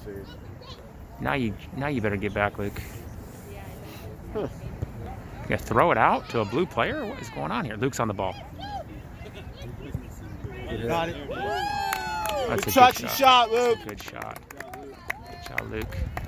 Now you better get back, Luke. You gotta throw it out to a blue player? What is going on here? Luke's on the ball. Got it. That's Good shot, Luke. Good shot. Good job, Luke.